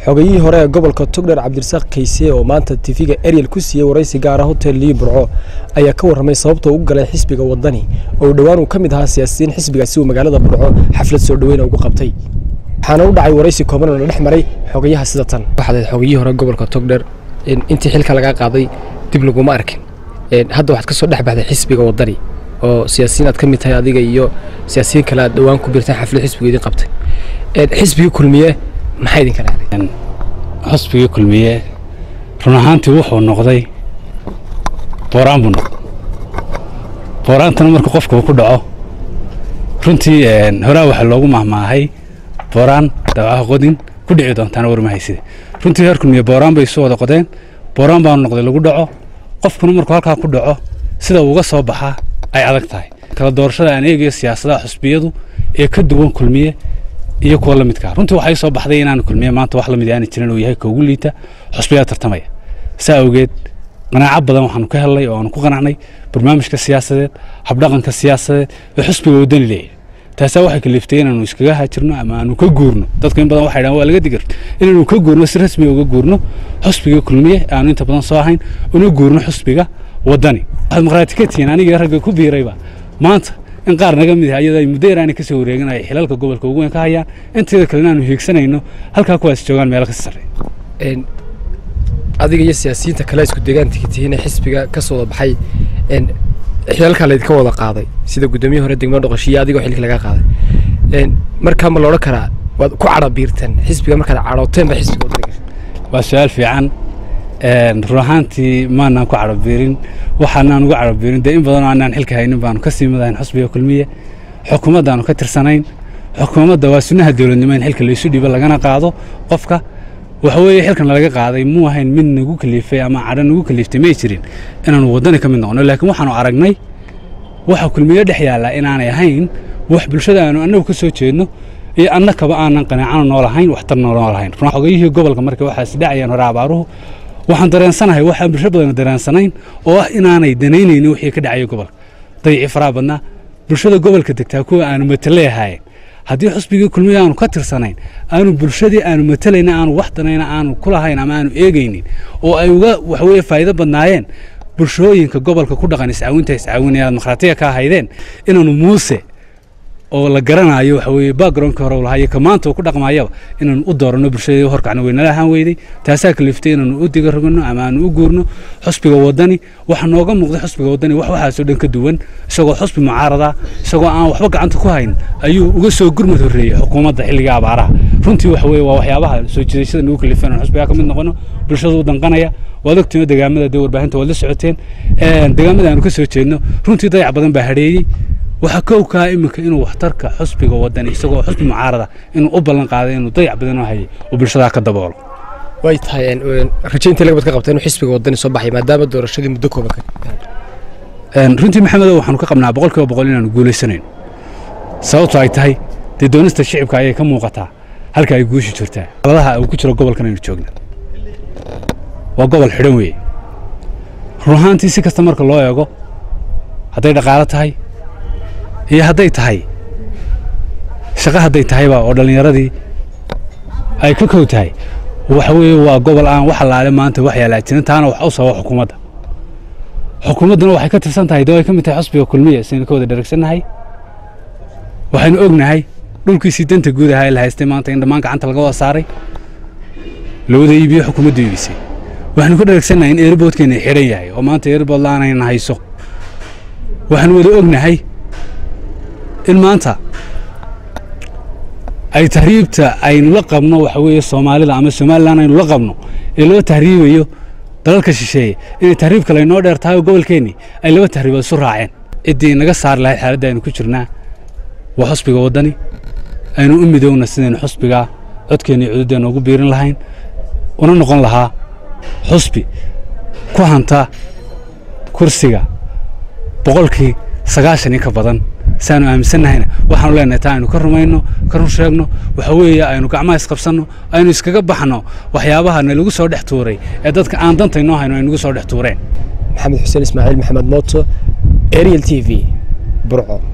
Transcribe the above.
xogayihii hore ee gobolka Togdheer Cabdirasaaq Kayse oo maanta TV-ga Ariel ku siiyay waraysi gaar ah hotel Liibro ayaa ka warramay sababta uu galay xisbiga wadani oo dhawaan uu kamid ahaa siyaasiyiin xisbigaasi oo magaalada Burco xaflad soo dhaweyn ugu qabtay waxaana u dhacay waraysi kooban oo dhex maray xogayaha sida tan waxaad xogayihii hore gobolka Togdheer intii xilka laga qaaday dib lagu ma arkin hadda waxaad ka soo dhex baxday xisbiga wadani oo siyaasiyiin aad kamid tahay adiga iyo siyaasiyiin kale dhawaan ku birtay xaflad xisbigeedii qabtay xisbiga kulmiye maxay idin kala hadleen xisbiga kulmiye run ahaantii wuxuu noqday booraan marka qofku ku dhaco runtii horaa waxa loogu mahmaahay booraan dawaca qodin ku dhici doontaan war ma haysid runtii heer kulmiye booraan bay soo wada qodeen booraan baa noqday lagu dhaco qofkuna markuu halka ku dhaco sida uu uga soo baxaa ay adag tahay kala doorashada aan eegayo siyaasadaha xisbiyadu ee ka duwan kulmiye iyo kuwa la midka runtii waxay soo baxday inaan kulmiye maanta wax la mid ah jirin oo yahay ka ugu liita xisbiga tartamaya saawgeed qanaaco badan waxaan ka helay oo aan ku qanacnay barnaamijka siyaasadeed habdhaqanka siyaasadeed ee xisbiga wadani leeyahay taas waxay kaliftay inaanu iskaga haajirno ama aanu ka guurno dadka in badan waxay dhahaan waa laga digir inaanu ka guurno si rasmi ah uga guurno xisbiga kulmiye aanu inta badan soo ahayn una guurno xisbiga wadani dimuqraadiyadtiin aniga ragga ku biirayba maanta in qaar naga mid ah ayada muddo yaraani ka soo wareeganay xilalka gobolka ugu weyn ka hayaan inteeda kale aanu hiigsanayno halka kuwaas joogan meel ka sarreeya adiga iyo siyaasiyiinta kale isku deegaanka tihiin xisbiga ka soo baxay xilalka la idinka wada qaaday sida gudoomiyaha hore degmada Doqoshiye adiga xilka laga qaaday marka ma loo karaa wad ku carabiirtan xisbiga marka carooteen ba xisbiga wadaniga waa su'aal fiican ruuxantii maana ku carabiirin waxaan ugu carabiirin in badan aan xilka haynin baan ka sii madayn xisbiga kulmiye xukuumaddaanu ka tirsanayn xukuumadda waa sunnaha dawladnimo in xilka la isu dhibo lagana qaado qofka waxa weeye xilkan laga qaaday muu ahayn mid nagu kaliifay ama caran nagu kaliiftay ma jirin inaan wadani ka mid noqono laakiin waxaanu aragnay waxa kulmiye dhex yaala inaanay ahayn wax bulshada aanu annagu ka soo jeedno iyo annakaba aanan qanaacano noolahayn waxtar noolahayn xogayihii gobolka markii waxaas dhacayaan hore abaaruhu waxaan dareensanahay waxa bulsho badan dareensanayn oo ah inaanay danaynaynin wixii ka dhacay gobolka dayci fara badna bulshada gobolka degtaa kuwa aanu mataleeyahay haddii xisbiga kulmiye aanu ka tirsanayn aanu bulshadii aanu matalayna aanu wax danayna aanu kulahayn ama aanu eegaynin oo ay uga wax weeye faa'iido badnaayeen bulshooyinka gobolka ku dhaqan iscaawinayaan dimuqraadiga ka haydeen inaanu muuse oo la garanayo waxa weeye background ka hore u lahaay ka maanta uu ku dhaqmaayaba inaanu u doorano bulshada horkacna weynala ahaan weyday taasoo kaliftay inaanu u diga rogno ama aanu u guurno xisbiga wadani waxa nooga muuqday xisbiga wadani waxa soo dhan ka duwan isagoo xisbi mucaarada isagoo aan waxba gacanta ku hayn ayuu uga soo gurmad horeeyay xukuumadda xilliga abaaraha runtii waxa weeye waa waxyaabaha soo jiidashada nagu kalifeen xisbiga ka mid noqono bulshada u danqanaya wadagtimo deegaamada warbaahinta wada socoteen deegaamada aanu ka soo jeedno runtii dayac badan baa hareeyay waxa kowka iminka inuu waxtarka xisbiga wadani isagoo xisbi mucaarada inuu u ballan qaaday inuu dayac badan oo hayay oo bulshada ka daboolo way tahay rajaynta laga ka qabtay inuu xisbiga wadani soo baxay maadaama doorashadii muddo kooban runtii maxamed waxaanu ka qabnaa 100% inaanu guuleysanayn sababtoo ay tahay doonista shacabka ayay ka muuqataa halka ay guushi jirtaa haladaha uu ku jiro gobolkan aynu joogno waa gobol xidhan weey ruuxantii si kasta marka loo eego haday dhaqaale tahay iyo haday tahay shaqo haday tahayba oo dhalinyaradii ay ka kowtahay waxa weeye waa gobol aan wax laale maanta wax yaala jirin taana wax u soo xukuumaduna waxay ka tirsan tahay daway ka mid tahay xisbiga kulmiye seen ka wada dheregsanahay waxaanu ognahay dhulkiisii danta guud ahaa la haystay maanta in dhamaan gacanta laga wada saaray looda iibiyo xukuumadda iibisay waxaanu ka dheregsanahay in airportkeena xiran yahay oo maanta airport laanayna hayso waxaanu wada ognahay in maanta ay tahriibta aynu la qabno waxa weeye Soomaalida ama Soomaaliland aynu la qabno ee loo tahriibayo dalalka shisheeye in tahriib kale inoo dheer tahay gobolkeeni ay laba tahriib isu raaceen idii naga saar lahayd xaaladda aynu ku jirnaa waa xisbiga wadani aynu u midowna sideen xisbiga codkeeni cududeen ugu biirin lahayn una noqon lahaa xisbi ku hanta kursiga 90% ka badan saanu aaminsanahayna waxaanu leenahay taa aynu ka rumayno ka run sheegno waxa weeye aynu gacmaha isqabsano aynu iskaga baxno waxyaabaha lagu soo dhex tuuray ee dadka aan dantayno hayno aynu ugu soo dhex tuureen maxamed xuseen ismaaciil maxamed mooto Ariel TV Burco.